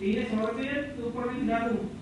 3 100 रुपये तो ऊपर भी दिखा दूं